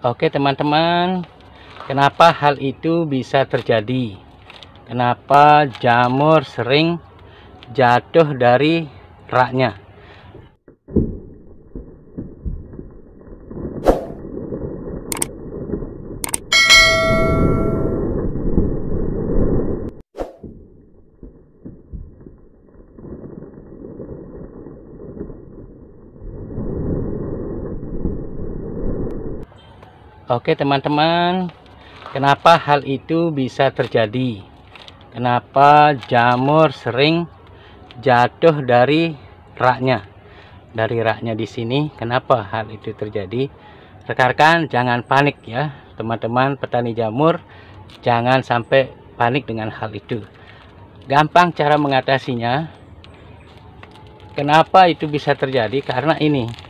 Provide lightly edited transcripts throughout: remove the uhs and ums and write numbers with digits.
Oke teman-teman, kenapa hal itu bisa terjadi? Kenapa jamur sering jatuh dari raknya? Oke teman-teman, kenapa hal itu bisa terjadi? Kenapa jamur sering jatuh dari raknya? Dari raknya di sini, kenapa hal itu terjadi? Rekan-rekan jangan panik ya, teman-teman petani jamur, jangan sampai panik dengan hal itu. Gampang cara mengatasinya. Kenapa itu bisa terjadi? Karena ini.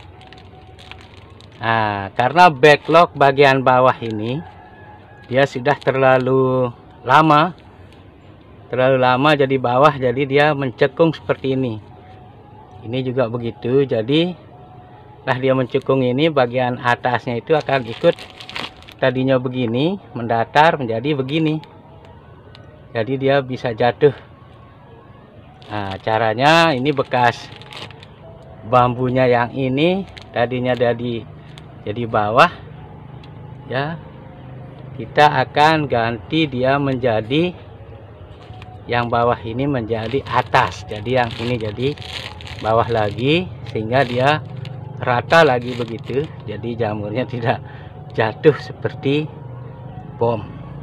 Nah, karena backlog bagian bawah ini dia sudah terlalu lama jadi bawah, jadi dia mencekung seperti ini. Ini juga begitu, jadi lah dia mencekung ini, bagian atasnya itu akan ikut tadinya begini mendatar menjadi begini, jadi dia bisa jatuh. Nah, caranya ini bekas bambunya yang ini tadinya jadi bawah ya, kita akan ganti dia menjadi yang bawah ini menjadi atas, jadi yang ini jadi bawah lagi, sehingga dia rata lagi begitu, jadi jamurnya tidak jatuh seperti bom.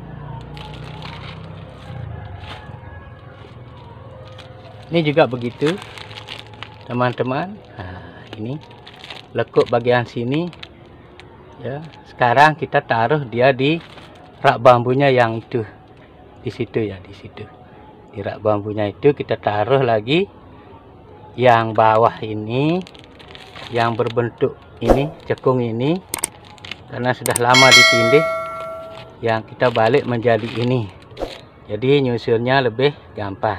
Ini juga begitu teman-teman. Nah, ini lekuk bagian sini ya. Sekarang kita taruh dia di rak bambunya yang itu, di situ ya, di situ di rak bambunya itu kita taruh lagi yang bawah ini, yang berbentuk ini cekung ini, karena sudah lama ditindih, yang kita balik menjadi ini, jadi nyusunnya lebih gampang.